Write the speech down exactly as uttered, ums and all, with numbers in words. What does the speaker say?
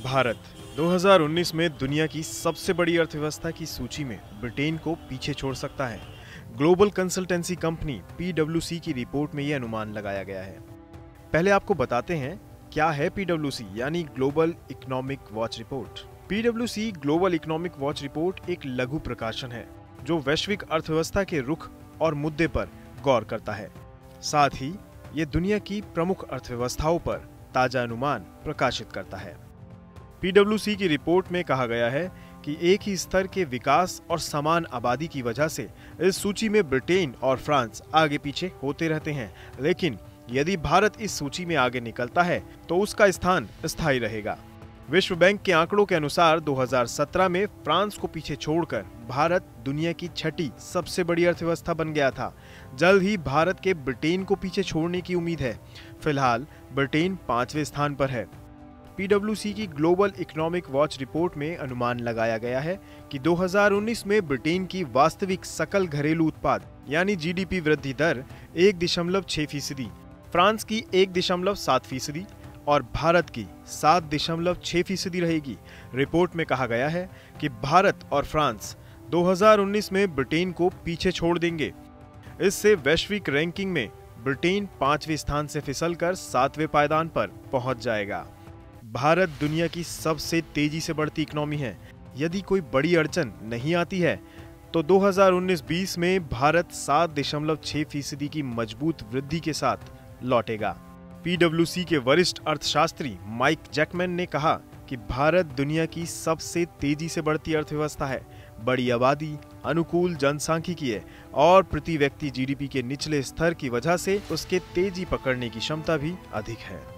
भारत दो हज़ार उन्नीस में दुनिया की सबसे बड़ी अर्थव्यवस्था की सूची में ब्रिटेन को पीछे छोड़ सकता है। Global consultancy company P W C की रिपोर्ट में यह अनुमान लगाया गया है। पहले आपको बताते हैं क्या है पी डब्ल्यू सी यानी global economic watch report. P W C global economic watch report एक लघु प्रकाशन है जो वैश्विक अर्थव्यवस्था के रुख और मुद्दे पर गौर करता है। साथ ही ये दुनिया की प्रमुख अर्थव्यवस्थाओं पर ताजा अनुमान प्रकाशित करता है। पी डब्ल्यू सी की रिपोर्ट में कहा गया है कि एक ही स्तर के विकास और समान आबादी की वजह से इस सूची में ब्रिटेन और फ्रांस आगे पीछे होते रहते हैं, लेकिन यदि भारत इस सूची में आगे निकलता है तो उसका स्थान स्थायी रहेगा। विश्व बैंक के आंकड़ों के अनुसार दो हज़ार सत्रह में फ्रांस को पीछे छोड़कर भारत दुनिया की छठी सबसे बड़ी अर्थव्यवस्था बन गया था। जल्द ही भारत के ब्रिटेन को पीछे छोड़ने की उम्मीद है। फिलहाल ब्रिटेन पांचवें स्थान पर है। पी डब्ल्यू सी की ग्लोबल इकोनॉमिक वॉच रिपोर्ट में अनुमान लगाया गया है कि दो हज़ार उन्नीस में ब्रिटेन की वास्तविक सकल घरेलू उत्पाद यानी जी डी पी वृद्धि दर एक दशमलव छह फीसदी, फ्रांस की एक दशमलव सात फीसदी और भारत की सात दशमलव छह फीसदी रहेगी। रिपोर्ट में कहा गया है कि भारत और फ्रांस दो हज़ार उन्नीस में ब्रिटेन को पीछे छोड़ देंगे। इससे वैश्विक रैंकिंग में ब्रिटेन पांचवें स्थान से फिसलकर सातवें पायदान पर पहुंच जाएगा। भारत दुनिया की सबसे तेजी से बढ़ती इकोनॉमी है। यदि कोई बड़ी अड़चन नहीं आती है तो दो हज़ार उन्नीस बीस में भारत सात दशमलव छह फीसदी की मजबूत वृद्धि के साथ लौटेगा। पी डब्ल्यू सी के वरिष्ठ अर्थशास्त्री माइक जैकमैन ने कहा कि भारत दुनिया की सबसे तेजी से बढ़ती अर्थव्यवस्था है। बड़ी आबादी, अनुकूल जनसांख्यिकीय और प्रति व्यक्ति जी डी पी के निचले स्तर की वजह से उसके तेजी पकड़ने की क्षमता भी अधिक है।